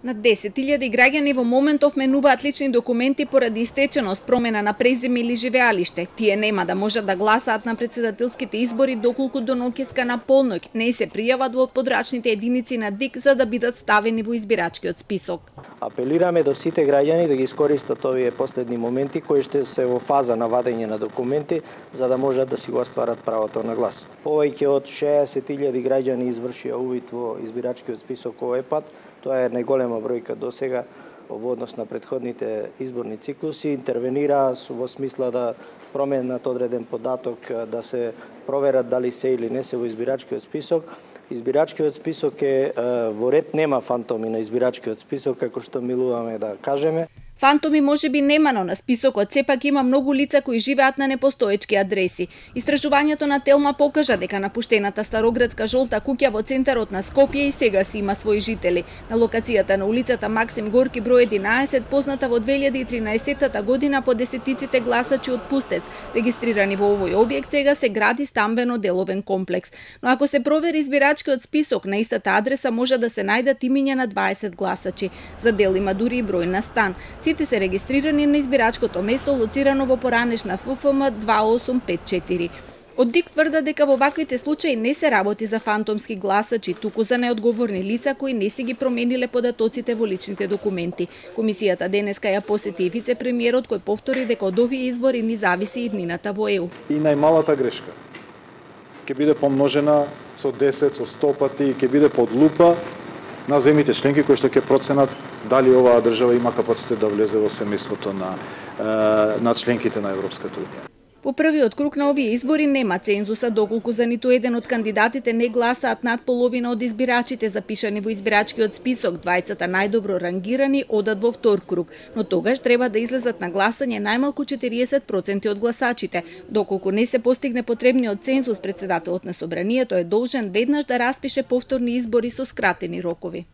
На 10.000 граѓани во моментов менуваат лични документи поради истеченост, промена на презиме или живеалиште. Тие нема да можат да гласаат на претседателските избори доколку до ноќеска на полноќ не се пријават во подрачните единици на ДИК за да бидат ставени во избирачкиот список. Апелираме до сите граѓани да ги искористат овие последни моменти кои што се во фаза на вадење на документи за да можат да си го остварат правото на глас. Повеќе од 60.000 граѓани извршија увид во избирачкиот список овој пат. Тоа е најголема бројка до сега во однос на претходните изборни циклуси. Интервенира во смисла да променат одреден податок, да се проверат дали се или не се во избирачкиот список. Избирачкиот список е во ред, нема фантоми на избирачкиот список, како што милуваме да кажеме. Фантоми можеби нема, но на списокот сепак има многу лица кои живеат на непостоечки адреси. Истражувањето на Телма покажа дека напуштената староградска жолта куќа во центарот на Скопје и сега си има своји жители. На локацијата на улицата Максим Горки број 11, позната во 2013 година по десетиците гласачи од Пустец, регистрирани во овој објект, сега се гради стамбено деловен комплекс. Но ако се провери избирачкиот список, на истата адреса може да се најдат имиња на 20 гласачи. За дел има дури и број на стан. Сите се регистрирани на избирачкото место лоцирано во поранешна ФФМ 2854. Од ДИК тврдат дека во ваквите случаи не се работи за фантомски гласачи, туку за неодговорни лица кои не си ги промениле податоците во личните документи. Комисијата денеска ја посети и вице-премиерот кој повтори дека од овие избори ни зависи иднината во ЕУ. И најмалата грешка ќе биде помножена со 10, со 100 пати и ќе биде под лупа на земјите членки кои што ќе проценат дали оваа држава има капацитет да влезе во семејството на членките на Европската унија. Во првиот круг на овие избори нема цензуса доколку за ниту еден од кандидатите не гласаат над половина од избирачите запишани во избирачкиот список. Двајцата најдобро рангирани одат во втор круг, но тогаш треба да излезат на гласање најмалку 40% од гласачите. Доколку не се постигне потребниот цензус, претседателот на собранието е должен веднаш да распише повторни избори со скратени рокови.